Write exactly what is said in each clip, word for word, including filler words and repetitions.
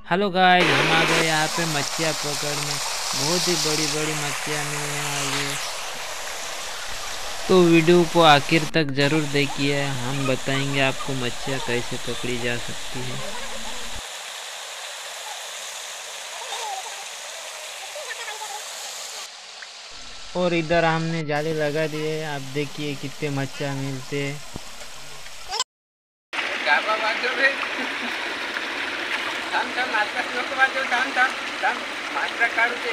Hello guys, हम आ गए यहाँ पे मच्छियाँ पकड़ने। बहुत ही बड़ी बड़ी मच्छियाँ मिलने वाली है, तो वीडियो को आखिर तक ज़रूर देखिए। हम बताएंगे आपको मच्छियाँ कैसे पकड़ी जा सकती है। और इधर हमने जाली लगा दी है, आप देखिए कितने मच्छियाँ मिलते हैं। थांब थांब आता नको वाजव थांब थांब थांब मात्र काढू दे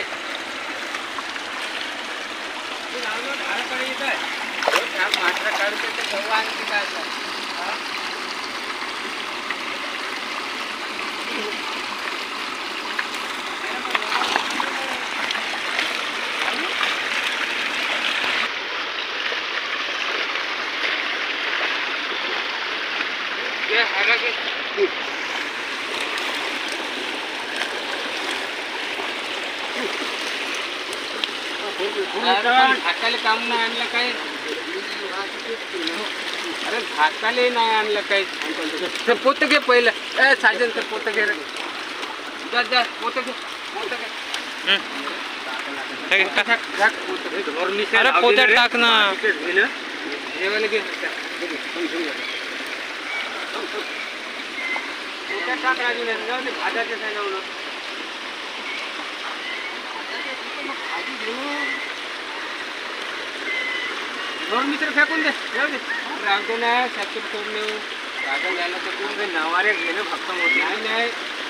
तू लावलं झाडाकडे येत आहे थांब मात्र काढू दे ते गव्हा आणखी काय ये हरा के झाकाले काम नाही आणलं काय अरे झाकाले नाही आणलं काय पोत घे पहिलं ए साजन तर पोत घे रे जा जा पोत घे पोत घे अरे पोत्यात टाक ना जेवायला घे पोत्यात टाक राजू जाऊ दे भाजाचे काय लावलं दोन मित्र फेकून दे जाऊ दे रागो नाही साखर सोडणे रागण झालं तर कोण काही नवारे घेणं फक्त होत नाही नाही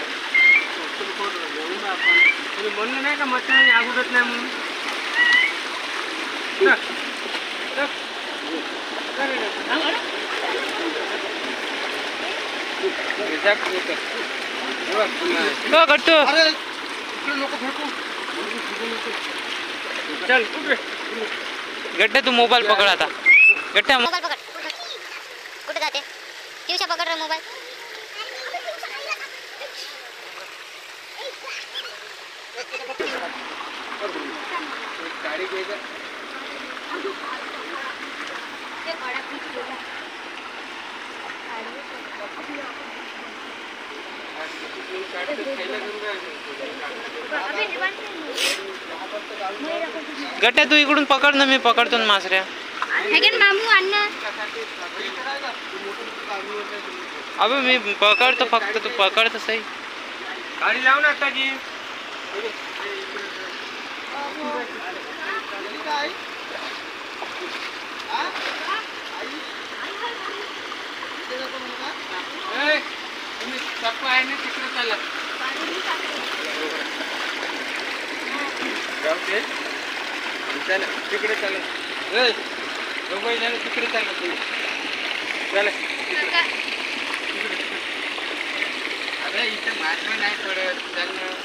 घेऊन आपण तुम्ही म्हणलं नाही का मच्छर आगुदत नाही म्हणून लोक फेकू चल गड्ढे तू मोबाईल पकड़ आता गड्ढा मोबाईल पकड कुठे जाते पियुषा पकड रे मोबाईल गाडी घ्यायचं गड्ढा तू इकडून पकड ना, मी पकडतो ना मासऱ्या. मामू अण्णा अबे मी पकडतो, फक्त तू पकडतो सही. गाडी लाव ना आताची तुम्ही चप्पा आहे ना तिकडे चालला जाऊ चला तिकडे चला दोघं जण तिकडे चालला तुम्ही चला अरे इथं मात्र नाही पडत चालणं